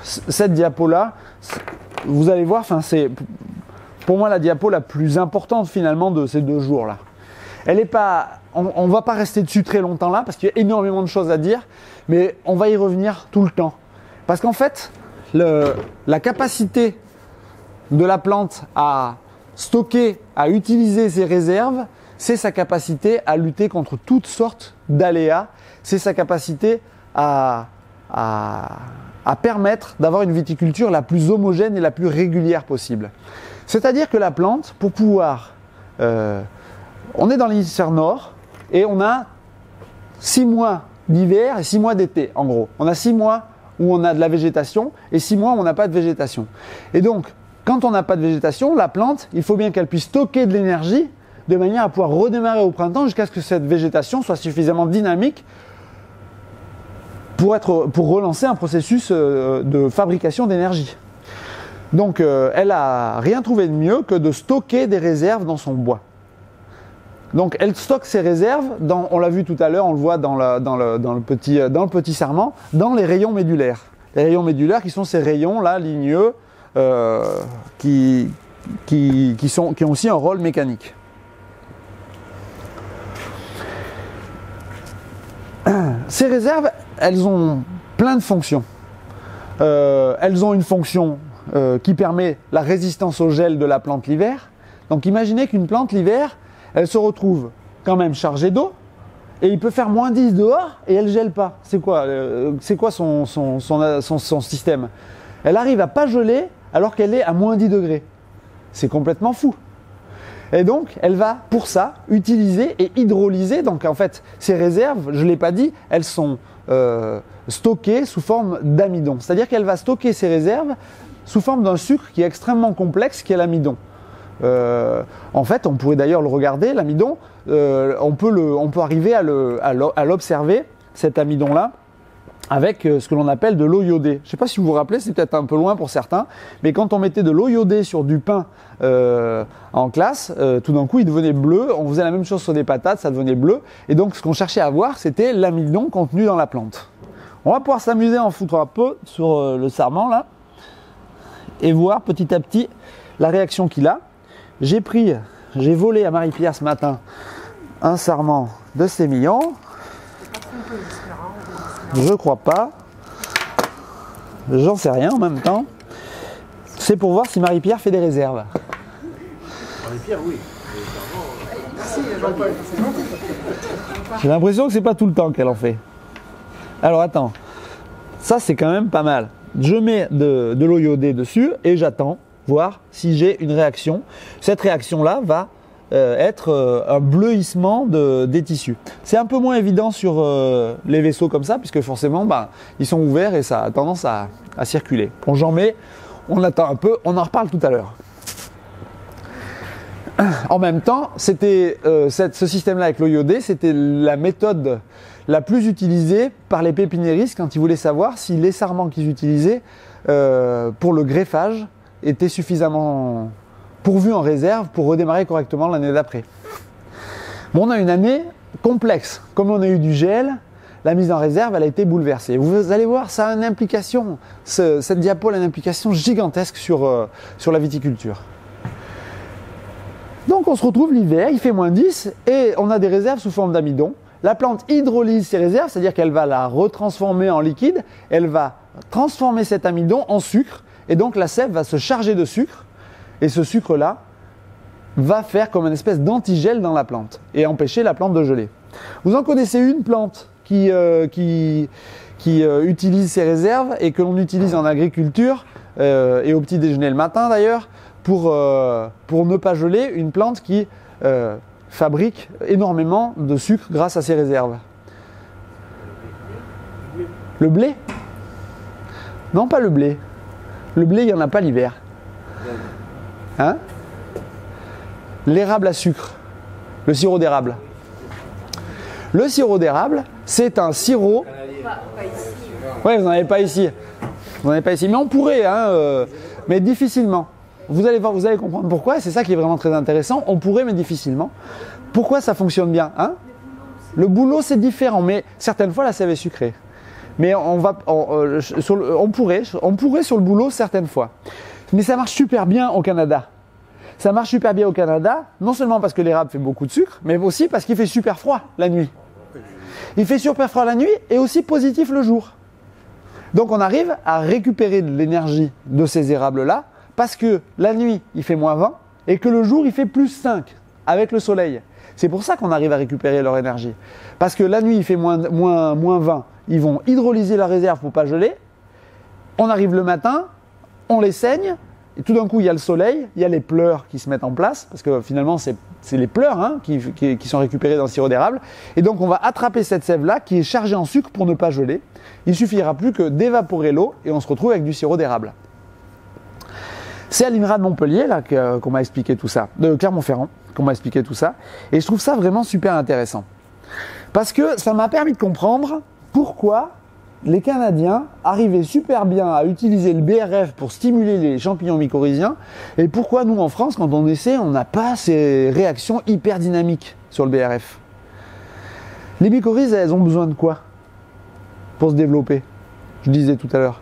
cette diapo-là, vous allez voir, c'est pour moi la diapo la plus importante finalement de ces 2 jours-là. Elle est pas, on ne va pas rester dessus très longtemps là, parce qu'il y a énormément de choses à dire, mais on va y revenir tout le temps. Parce qu'en fait, la capacité de la plante à stocker, à utiliser ses réserves, c'est sa capacité à lutter contre toutes sortes d'aléas, c'est sa capacité à permettre d'avoir une viticulture la plus homogène et la plus régulière possible. C'est-à-dire que la plante, pour pouvoir... on est dans l'hémisphère nord et on a 6 mois d'hiver et 6 mois d'été, en gros. On a 6 mois où on a de la végétation et 6 mois où on n'a pas de végétation. Et donc, quand on n'a pas de végétation, la plante, il faut bien qu'elle puisse stocker de l'énergie de manière à pouvoir redémarrer au printemps jusqu'à ce que cette végétation soit suffisamment dynamique pour relancer un processus de fabrication d'énergie. Donc, elle n'a rien trouvé de mieux que de stocker des réserves dans son bois. Donc, elle stocke ses réserves, on l'a vu tout à l'heure, on le voit dans le petit sarment, dans les rayons médulaires. Les rayons médulaires qui sont ces rayons là, ligneux, qui ont aussi un rôle mécanique. Ces réserves, elles ont plein de fonctions. Elles ont une fonction qui permet la résistance au gel de la plante l'hiver. Donc imaginez qu'une plante l'hiver, elle se retrouve quand même chargée d'eau et il peut faire moins 10 dehors et elle ne gèle pas. C'est quoi son système? Elle arrive à pas geler alors qu'elle est à moins 10 degrés. C'est complètement fou. Et donc, elle va, pour ça, utiliser et hydrolyser. Donc, en fait, ces réserves, je ne l'ai pas dit, elles sont stockées sous forme d'amidon. C'est-à-dire qu'elle va stocker ces réserves sous forme d'un sucre qui est extrêmement complexe, qui est l'amidon. En fait, on pourrait d'ailleurs le regarder, l'amidon, on peut arriver à l'observer, cet amidon-là, avec ce que l'on appelle de l'eau iodée. Je ne sais pas si vous vous rappelez, c'est peut-être un peu loin pour certains, mais quand on mettait de l'eau iodée sur du pain en classe, tout d'un coup il devenait bleu. On faisait la même chose sur des patates, ça devenait bleu. Et donc ce qu'on cherchait à voir, c'était l'amidon contenu dans la plante. On va pouvoir s'amuser à en foutre un peu sur le sarment là, et voir petit à petit la réaction qu'il a. J'ai volé à Marie-Pierre ce matin un sarment de sémillon. Je crois pas. J'en sais rien en même temps. C'est pour voir si Marie-Pierre fait des réserves. Marie-Pierre, oui. J'ai l'impression que c'est pas tout le temps qu'elle en fait. Alors attends. Ça c'est quand même pas mal. Je mets de l'eau iodée dessus et j'attends voir si j'ai une réaction. Cette réaction-là va être un bleuissement des tissus. C'est un peu moins évident sur les vaisseaux comme ça, puisque forcément ils sont ouverts et ça a tendance à circuler. Bon, j'en mets, on attend un peu, on en reparle tout à l'heure. En même temps, c'était ce système-là avec l'eau iodée, c'était la méthode la plus utilisée par les pépiniéristes quand ils voulaient savoir si les sarments qu'ils utilisaient pour le greffage étaient suffisamment pourvus en réserve pour redémarrer correctement l'année d'après. Bon, on a une année complexe. Comme on a eu du gel, la mise en réserve, elle a été bouleversée. Vous allez voir, ça a une implication, cette diapo a une implication gigantesque sur la viticulture. Donc on se retrouve l'hiver, il fait moins 10 et on a des réserves sous forme d'amidon. La plante hydrolyse ces réserves, c'est-à-dire qu'elle va la retransformer en liquide, elle va transformer cet amidon en sucre et donc la sève va se charger de sucre. Et ce sucre-là va faire comme une espèce d'antigel dans la plante et empêcher la plante de geler. Vous en connaissez une plante qui utilise ces réserves et que l'on utilise en agriculture et au petit déjeuner le matin d'ailleurs pour ne pas geler, une plante qui fabrique énormément de sucre grâce à ses réserves. Le blé? Non, pas le blé. Le blé, il n'y en a pas l'hiver. Hein? L'érable à sucre, le sirop d'érable. Le sirop d'érable, c'est un sirop. Oui, vous n'en avez pas ici. Vous n'en avez pas ici, mais on pourrait, mais difficilement. Vous allez voir, vous allez comprendre pourquoi. Et c'est ça qui est vraiment très intéressant. On pourrait, mais difficilement. Pourquoi ça fonctionne bien, hein? Le bouleau, c'est différent, mais certaines fois, la sève est sucrée. Mais on pourrait sur le boulot certaines fois. Mais ça marche super bien au Canada. Ça marche super bien au Canada, non seulement parce que l'érable fait beaucoup de sucre, mais aussi parce qu'il fait super froid la nuit. Il fait super froid la nuit et aussi positif le jour. Donc on arrive à récupérer de l'énergie de ces érables-là, parce que la nuit il fait -20 et que le jour il fait +5 avec le soleil. C'est pour ça qu'on arrive à récupérer leur énergie. Parce que la nuit il fait -20, ils vont hydrolyser la réserve pour pas geler. On arrive le matin, on les saigne, et tout d'un coup il y a le soleil, il y a les pleurs qui se mettent en place, parce que finalement c'est les pleurs qui sont récupérés dans le sirop d'érable. Et donc on va attraper cette sève-là qui est chargée en sucre pour ne pas geler. Il suffira plus que d'évaporer l'eau et on se retrouve avec du sirop d'érable. C'est à l'INRA de Montpellier là, qu'on m'a expliqué tout ça, de Clermont-Ferrand qu'on m'a expliqué tout ça. Et je trouve ça vraiment super intéressant. Parce que ça m'a permis de comprendre pourquoi les Canadiens arrivaient super bien à utiliser le BRF pour stimuler les champignons mycorhiziens et pourquoi nous en France, quand on essaie, on n'a pas ces réactions hyper dynamiques sur le BRF. Les mycorhizes, elles ont besoin de quoi pour se développer? Je disais tout à l'heure.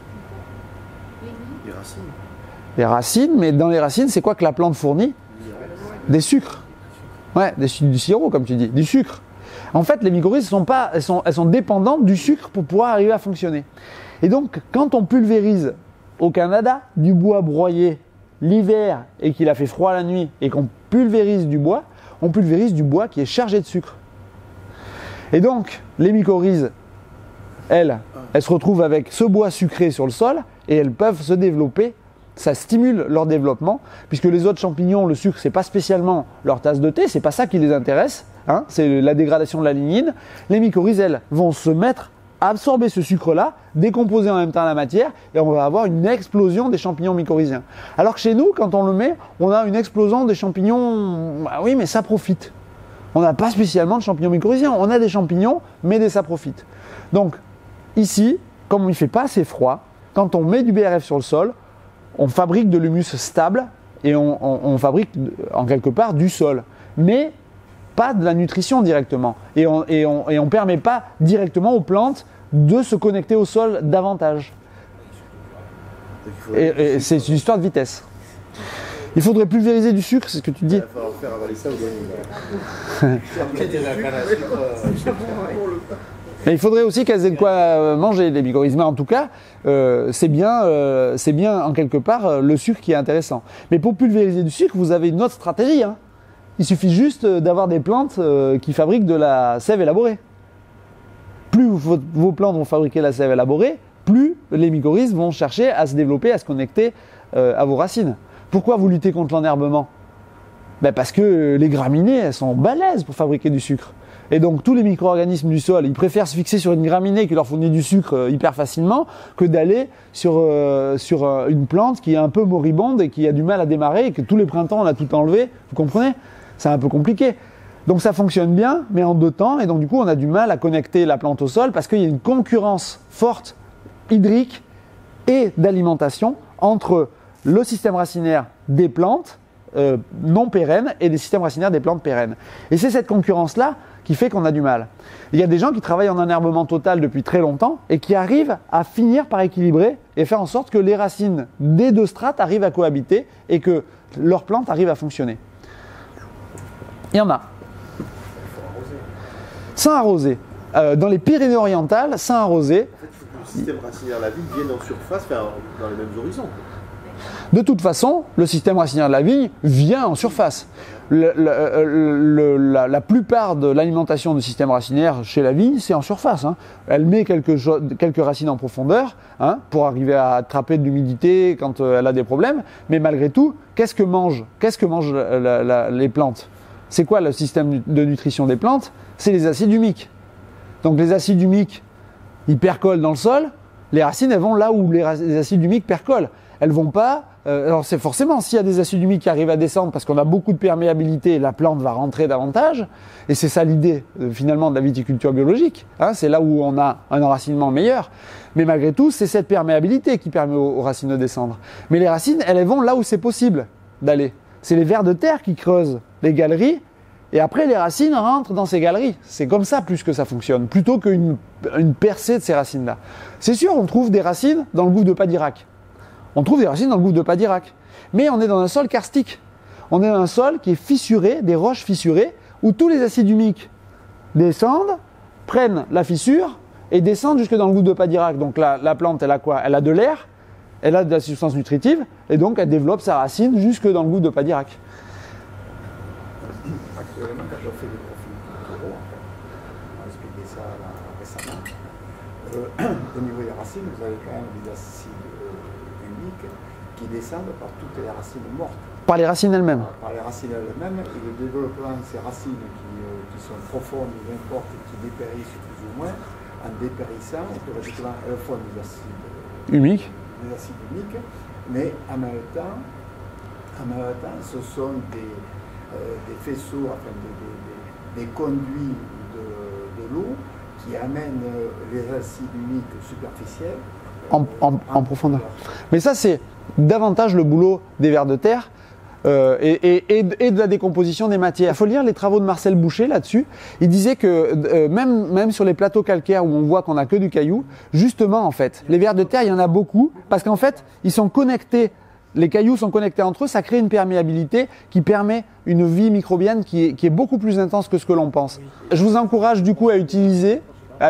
Les racines. Les racines, mais dans les racines, c'est quoi que la plante fournit? Des sucres. Ouais, du sirop, comme tu dis, du sucre. En fait, les mycorhizes elles sont dépendantes du sucre pour pouvoir arriver à fonctionner. Et donc, quand on pulvérise au Canada du bois broyé l'hiver et qu'il a fait froid la nuit et qu'on pulvérise du bois, on pulvérise du bois qui est chargé de sucre. Et donc, les mycorhizes, elles se retrouvent avec ce bois sucré sur le sol et elles peuvent se développer. Ça stimule leur développement, puisque les autres champignons, le sucre, c'est pas spécialement leur tasse de thé, c'est pas ça qui les intéresse, hein, c'est la dégradation de la lignine. Les mycorhizes, elles, vont se mettre à absorber ce sucre-là, décomposer en même temps la matière, et on va avoir une explosion des champignons mycorhiziens. Alors que chez nous, quand on le met, on a une explosion des champignons, bah oui, mais ça profite. On n'a pas spécialement de champignons mycorhiziens, on a des champignons, mais des saprophytes. Donc, ici, comme il ne fait pas assez froid, quand on met du BRF sur le sol, on fabrique de l'humus stable et on fabrique en quelque part du sol, mais pas de la nutrition directement. Et on ne permet pas directement aux plantes de se connecter au sol davantage. Et c'est une histoire de vitesse. Il faudrait pulvériser du sucre, c'est ce que tu dis. Il va falloir faire avaler ça aux douaniers. Mais il faudrait aussi qu'elles aient de quoi manger, les mycorhizes. Mais en tout cas, c'est bien en quelque part le sucre qui est intéressant. Mais pour pulvériser du sucre, vous avez une autre stratégie. Hein. Il suffit juste d'avoir des plantes qui fabriquent de la sève élaborée. Plus vos plantes vont fabriquer la sève élaborée, plus les mycorhizes vont chercher à se développer, à se connecter à vos racines. Pourquoi vous luttez contre l'enherbement? Parce que les graminées, elles sont balèzes pour fabriquer du sucre. Et donc tous les micro-organismes du sol, ils préfèrent se fixer sur une graminée qui leur fournit du sucre hyper facilement que d'aller sur une plante qui est un peu moribonde et qui a du mal à démarrer et que tous les printemps on a tout enlevé. Vous comprenez? C'est un peu compliqué. Donc ça fonctionne bien, mais en 2 temps. Et donc du coup on a du mal à connecter la plante au sol parce qu'il y a une concurrence forte hydrique et d'alimentation entre le système racinaire des plantes non pérennes et des systèmes racinaires des plantes pérennes. Et c'est cette concurrence-là qui fait qu'on a du mal. Il y a des gens qui travaillent en enherbement total depuis très longtemps et qui arrivent à finir par équilibrer et faire en sorte que les racines des 2 strates arrivent à cohabiter et que leurs plantes arrivent à fonctionner. Il y en a. Sans arroser. Dans les Pyrénées-Orientales, sans arroser. En fait, il faut que le système racinaire de la vigne vienne en surface, dans les mêmes horizons. De toute façon, le système racinaire de la vigne vient en surface. La plupart de l'alimentation du système racinaire chez la vigne, c'est en surface. Hein. Elle met quelques racines en profondeur hein, pour arriver à attraper de l'humidité quand elle a des problèmes. Mais malgré tout, qu'est-ce que mangent les plantes? C'est quoi le système de nutrition des plantes? C'est les acides humiques. Donc les acides humiques, ils percolent dans le sol. Les racines, elles vont là où les acides humiques percolent. Elles vont pas. Alors c'est forcément s'il y a des acides humiques qui arrivent à descendre parce qu'on a beaucoup de perméabilité, la plante va rentrer davantage. Et c'est ça l'idée finalement de la viticulture biologique. Hein, c'est là où on a un enracinement meilleur. Mais malgré tout, c'est cette perméabilité qui permet aux racines de descendre. Mais les racines, elles vont là où c'est possible d'aller. C'est les vers de terre qui creusent les galeries Et après, les racines rentrent dans ces galeries. C'est comme ça plus que ça fonctionne, plutôt qu'une percée de ces racines-là. C'est sûr, on trouve des racines dans le gouffre de Padirac. On trouve des racines dans le gouffre de Padirac. Mais on est dans un sol karstique. On est dans un sol qui est fissuré, des roches fissurées, où tous les acides humiques descendent, prennent la fissure et descendent jusque dans le gouffre de Padirac. Donc la plante, elle a quoi? Elle a de l'air, elle a de la substance nutritive, et donc elle développe sa racine jusque dans le gouffre de Padirac. Actuellement, quand je fais des profils picturaux, on a expliqué ça là, récemment, au niveau des racines, vous avez quand même des acides humiques qui descendent par toutes les racines mortes. Par les racines elles-mêmes. Par les racines elles-mêmes, et le développement de ces racines qui sont profondes, bien fortes, et qui dépérissent plus ou moins, en dépérissant, automatiquement, elles font des acides Humiques. Mais en même temps, ce sont des faisceaux, enfin des conduits de l'eau qui amènent les acides humiques superficiels en profondeur. Mais ça, c'est davantage le boulot des vers de terre et de la décomposition des matières. Il faut lire les travaux de Marcel Boucher là-dessus. Il disait que même sur les plateaux calcaires où on voit qu'on n'a que du caillou, justement, en fait, les vers de terre, il y en a beaucoup parce qu'en fait, ils sont connectés. Les cailloux sont connectés entre eux, ça crée une perméabilité qui permet une vie microbienne qui est beaucoup plus intense que ce que l'on pense. Je vous encourage du coup à utiliser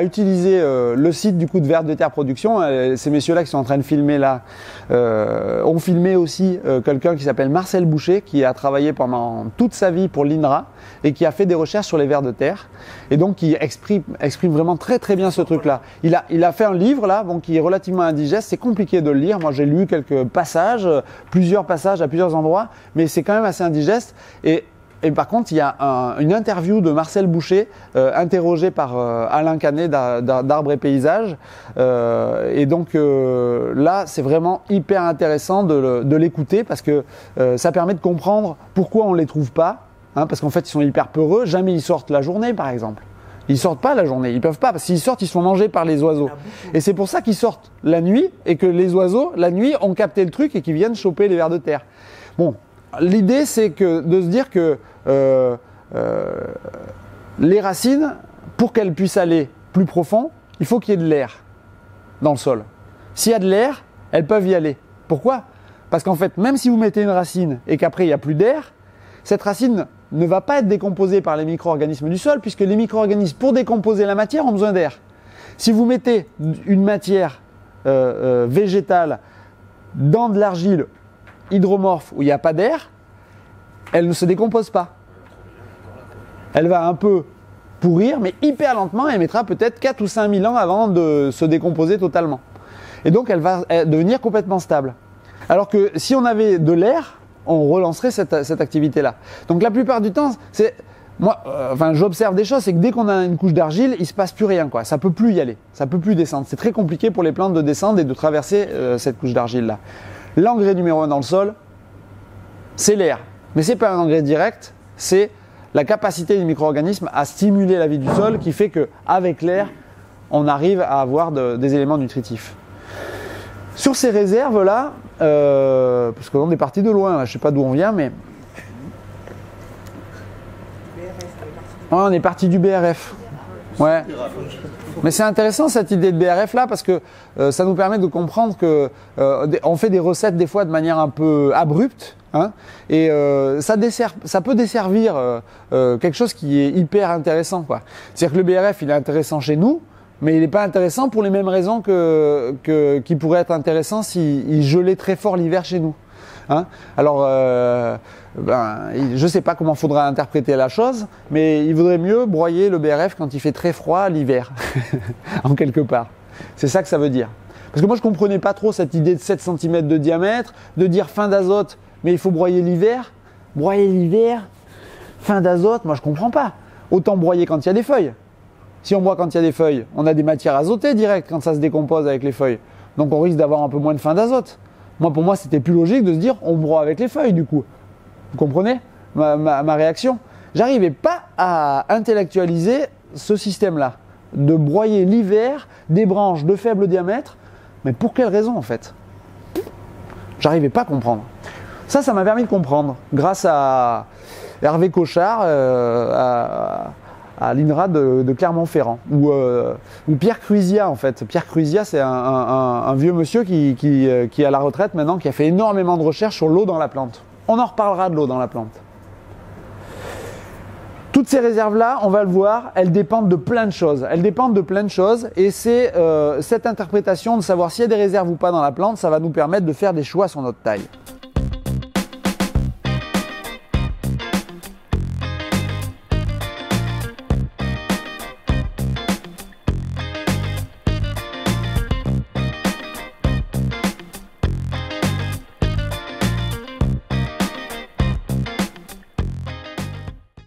le site du coup de Vers de Terre Production. Ces messieurs-là qui sont en train de filmer là ont filmé aussi quelqu'un qui s'appelle Marcel Boucher, qui a travaillé pendant toute sa vie pour l'INRA et qui a fait des recherches sur les vers de terre et donc qui exprime vraiment très très bien ce truc-là. Il a fait un livre là, bon, qui est relativement indigeste, c'est compliqué de le lire. Moi j'ai lu quelques passages, plusieurs passages à plusieurs endroits, mais c'est quand même assez indigeste. Et par contre, il y a une interview de Marcel Boucher, interrogé par Alain Canet d'Arbres et Paysages. Et donc là, c'est vraiment hyper intéressant de l'écouter parce que ça permet de comprendre pourquoi on ne les trouve pas. Hein, parce qu'en fait, ils sont hyper peureux. Jamais ils sortent la journée, par exemple. Ils sortent pas la journée, ils peuvent pas, parce que s'ils sortent, ils se font manger par les oiseaux. Et c'est pour ça qu'ils sortent la nuit et que les oiseaux, la nuit, ont capté le truc et qu'ils viennent choper les vers de terre. Bon. L'idée, c'est de se dire que les racines, pour qu'elles puissent aller plus profond, il faut qu'il y ait de l'air dans le sol. S'il y a de l'air, elles peuvent y aller. Pourquoi? Parce qu'en fait, même si vous mettez une racine et qu'après il n'y a plus d'air, cette racine ne va pas être décomposée par les micro-organismes du sol, puisque les micro-organismes, pour décomposer la matière, ont besoin d'air. Si vous mettez une matière végétale dans de l'argile hydromorphe où il n'y a pas d'air, elle ne se décompose pas. Elle va un peu pourrir, mais hyper lentement, elle mettra peut-être 4 ou 5 000 ans avant de se décomposer totalement. Et donc elle va devenir complètement stable. Alors que si on avait de l'air, on relancerait cette activité-là. Donc la plupart du temps, j'observe des choses, c'est que dès qu'on a une couche d'argile, il ne se passe plus rien, quoi. Ça ne peut plus y aller, ça ne peut plus descendre. C'est très compliqué pour les plantes de descendre et de traverser cette couche d'argile-là. L'engrais numéro 1 dans le sol, c'est l'air. Mais ce n'est pas un engrais direct, c'est la capacité des micro-organismes à stimuler la vie du sol qui fait qu'avec l'air, on arrive à avoir des éléments nutritifs. Sur ces réserves-là, parce qu'on est parti de loin, je ne sais pas d'où on vient, mais... on est parti du BRF. Ouais. Mais c'est intéressant cette idée de BRF là parce que ça nous permet de comprendre que on fait des recettes des fois de manière un peu abrupte, hein, et ça peut desservir quelque chose qui est hyper intéressant, quoi. C'est-à-dire que le BRF il est intéressant chez nous, mais il n'est pas intéressant pour les mêmes raisons qui pourrait être intéressant s'il gelait très fort l'hiver chez nous. Hein, alors, je ne sais pas comment faudra interpréter la chose, mais il vaudrait mieux broyer le BRF quand il fait très froid l'hiver, en quelque part. C'est ça que ça veut dire. Parce que moi, je ne comprenais pas trop cette idée de 7 cm de diamètre, de dire fin d'azote, mais il faut broyer l'hiver. Broyer l'hiver, fin d'azote, moi je ne comprends pas. Autant broyer quand il y a des feuilles. Si on broie quand il y a des feuilles, on a des matières azotées directes quand ça se décompose avec les feuilles. Donc on risque d'avoir un peu moins de fin d'azote. Pour moi, c'était plus logique de se dire on broie avec les feuilles du coup. Vous comprenez ma réaction? J'arrivais pas à intellectualiser ce système-là, de broyer l'hiver des branches de faible diamètre, mais pour quelle raison en fait? J'arrivais pas à comprendre. Ça m'a permis de comprendre grâce à Hervé Cochard à l'INRA de Clermont-Ferrand, ou Pierre Cruisia en fait. Pierre Cruisia, c'est un vieux monsieur qui est à la retraite maintenant, qui a fait énormément de recherches sur l'eau dans la plante. On en reparlera de l'eau dans la plante. Toutes ces réserves-là, on va le voir, elles dépendent de plein de choses. Elles dépendent de plein de choses, et c'est cette interprétation de savoir s'il y a des réserves ou pas dans la plante, ça va nous permettre de faire des choix sur notre taille.